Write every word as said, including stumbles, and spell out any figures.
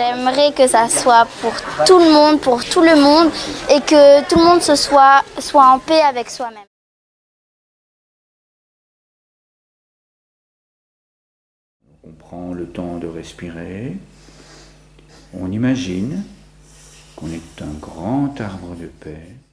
J'aimerais que ça soit pour tout le monde, pour tout le monde, et que tout le monde se soit, soit en paix avec soi-même. On prend le temps de respirer, on imagine qu'on est un grand arbre de paix.